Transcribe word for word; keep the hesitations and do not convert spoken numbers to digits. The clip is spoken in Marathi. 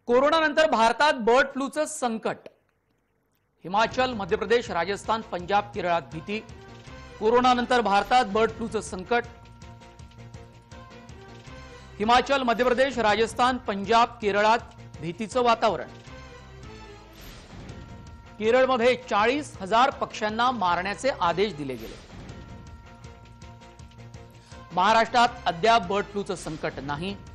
कोरोनानंतर भारतात बर्ड फ्लूचं संकट। हिमाचल, मध्य प्रदेश, राजस्थान, पंजाब, केरळात भीती। कोरोनानंतर भारतात बर्ड फ्लूचं संकट। हिमाचल, मध्य प्रदेश, राजस्थान, पंजाब, केरळात भीतीचं वातावरण। केरळमध्ये चाळीस हजार पक्ष्यांना मारण्याचे आदेश दिले गेले। महाराष्ट्रात अद्याप बर्ड फ्लूचं संकट नाही।